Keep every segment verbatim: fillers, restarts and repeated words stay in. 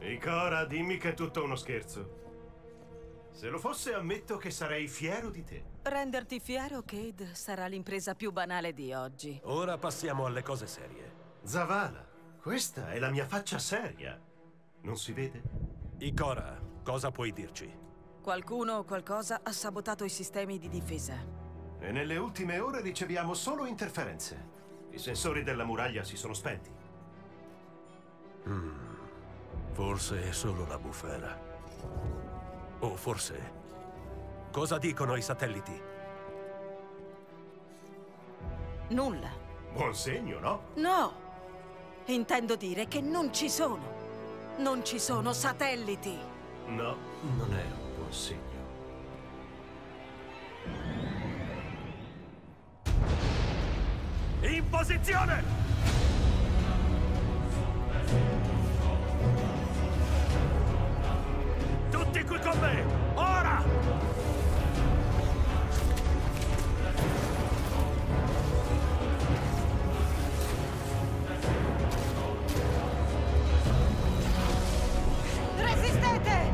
Ikora, dimmi che è tutto uno scherzo. Se lo fosse, ammetto che sarei fiero di te. Renderti fiero, Cade, sarà l'impresa più banale di oggi. Ora passiamo alle cose serie. Zavala, questa è la mia faccia seria. Non si vede? Ikora, cosa puoi dirci? Qualcuno o qualcosa ha sabotato i sistemi di difesa. E nelle ultime ore riceviamo solo interferenze. I sensori della muraglia si sono spenti. Mm, forse è solo la bufera. O forse... Cosa dicono i satelliti? Nulla. Buon segno, no? No! Intendo dire che non ci sono. Non ci sono satelliti. No, non è un buon segno. In posizione! Tutti qui con me! Ora! Resistete!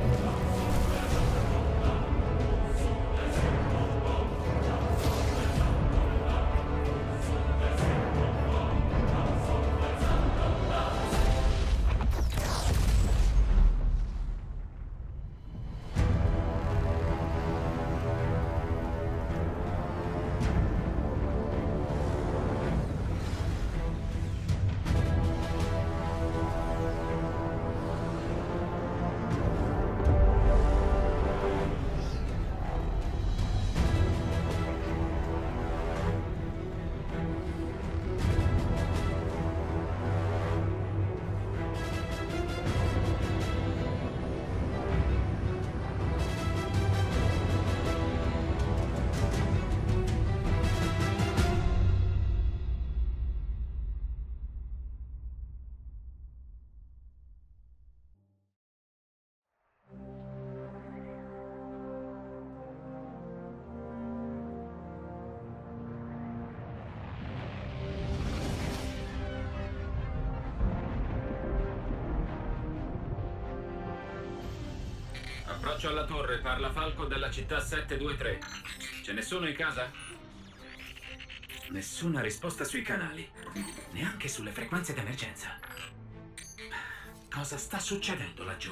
Approccio alla torre, parla Falco della città sette due tre. Ce ne sono in casa? Nessuna risposta sui canali, neanche sulle frequenze d'emergenza. Cosa sta succedendo laggiù?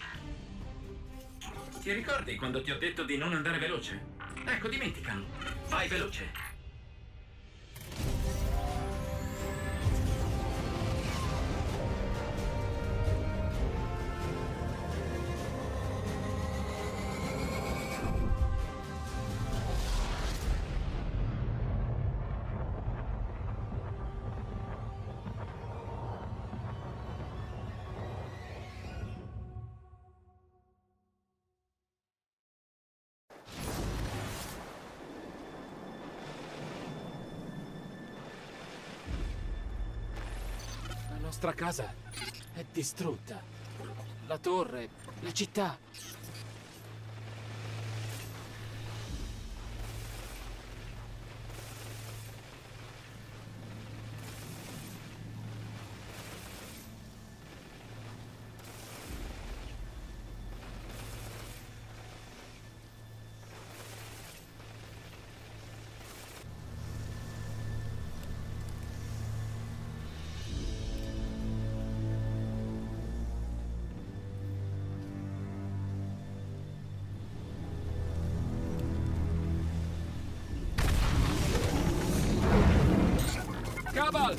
Ti ricordi quando ti ho detto di non andare veloce? Ecco, dimenticalo. Vai veloce. La nostra casa è distrutta. La torre, la città. Cabal!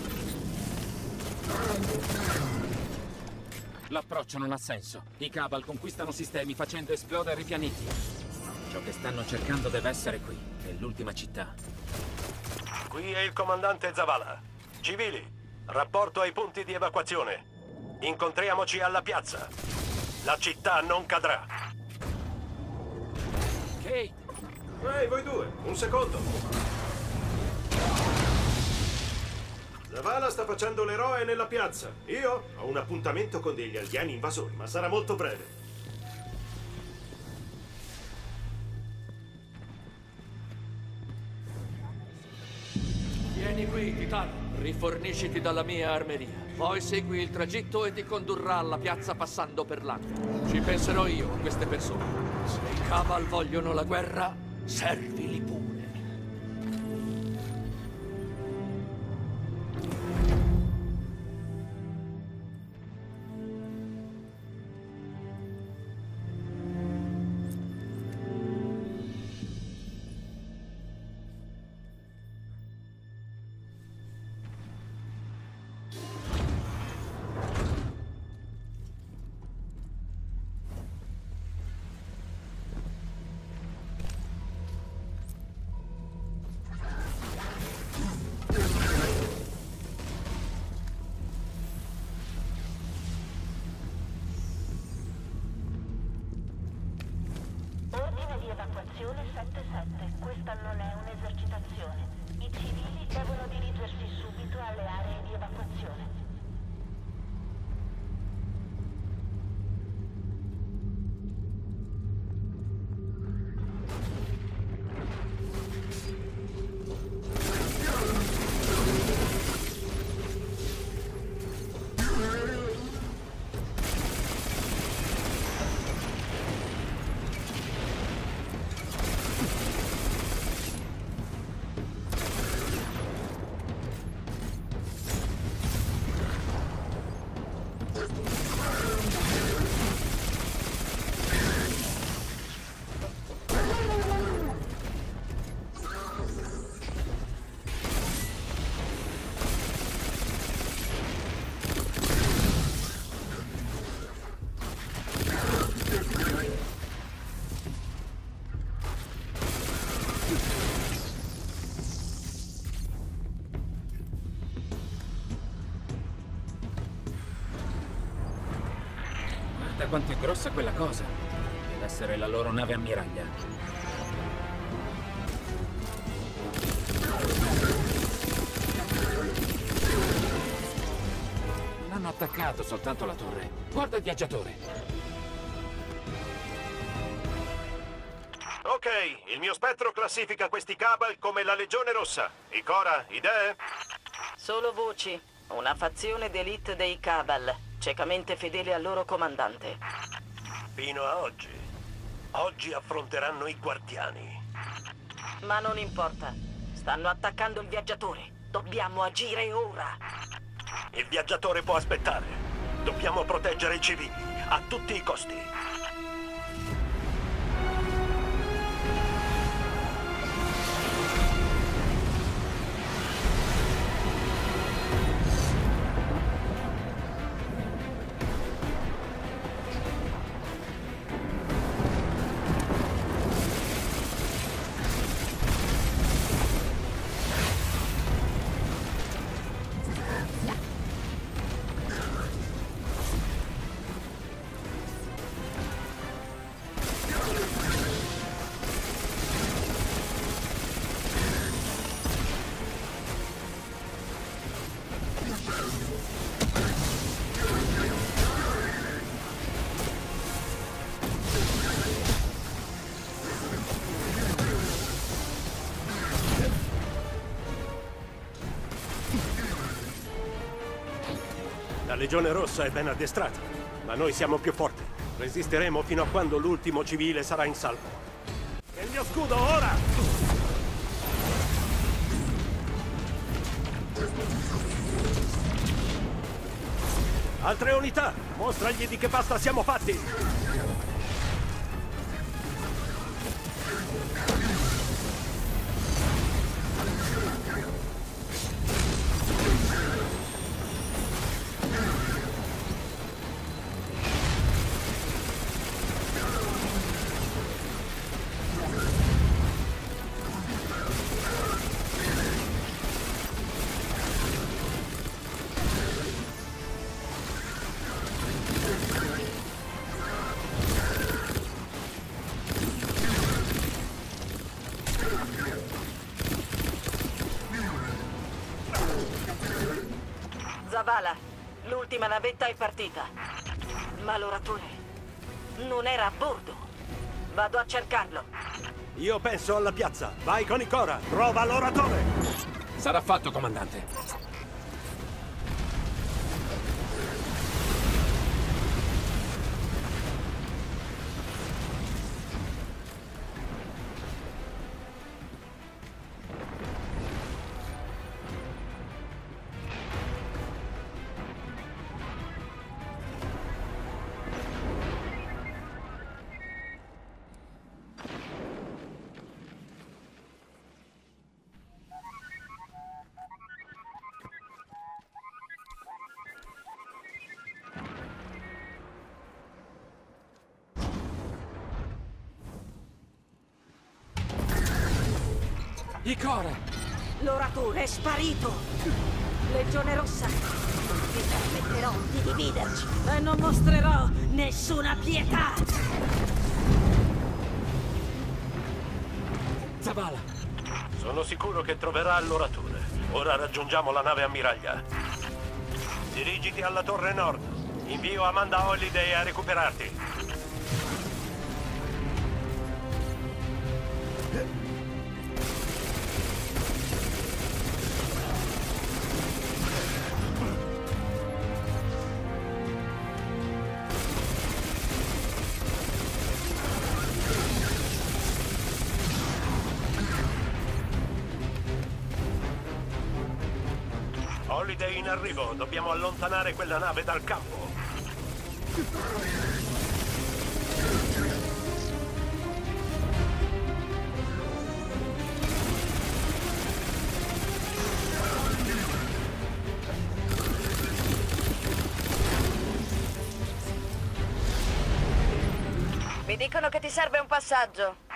L'approccio non ha senso. I Cabal conquistano sistemi facendo esplodere i pianeti. Ciò che stanno cercando deve essere qui, nell'ultima città. Qui è il comandante Zavala. Civili, rapporto ai punti di evacuazione. Incontriamoci alla piazza. La città non cadrà. Kate! Ehi, voi due, un secondo. Zavala sta facendo l'eroe nella piazza. Io ho un appuntamento con degli alieni invasori, ma sarà molto breve. Vieni Vieni qui, Titano. Rifornisciti dalla mia armeria. Poi segui il tragitto e ti condurrà alla piazza passando per l'acqua. Ci penserò io a queste persone. Se i Cabal vogliono la guerra, servili pure. sette sette. Questa non è un'esercitazione. I civili devono dirigersi subito alle aree di evacuazione. Guarda quanto è grossa quella cosa. Deve essere la loro nave ammiraglia. Non hanno attaccato soltanto la torre. Guarda il viaggiatore. Ok, il mio spettro classifica questi Cabal come la Legione Rossa. Ikora, idee? Solo voci. Una fazione d'élite dei Cabal, ciecamente fedele al loro comandante. Fino a oggi. Oggi affronteranno i guardiani. Ma non importa. Stanno attaccando il viaggiatore. Dobbiamo agire ora. Il viaggiatore può aspettare. Dobbiamo proteggere i civili, a tutti i costi. La Legione Rossa è ben addestrata, ma noi siamo più forti. Resisteremo fino a quando l'ultimo civile sarà in salvo. E il mio scudo, ora! Altre unità! Mostragli di che pasta siamo fatti! Zavala, l'ultima navetta è partita. Ma l'oratore non era a bordo. Vado a cercarlo. Io penso alla piazza. Vai con Ikora, trova l'oratore! Sarà fatto, comandante. Ikora! L'oratore è sparito! Legione Rossa, non vi permetterò di dividerci e non mostrerò nessuna pietà! Zavala! Sono sicuro che troverà l'oratore. Ora raggiungiamo la nave ammiraglia. Dirigiti alla torre nord. Invio Amanda Holiday a recuperarti. Holiday in arrivo. Dobbiamo allontanare quella nave dal campo. Mi dicono che ti serve un passaggio.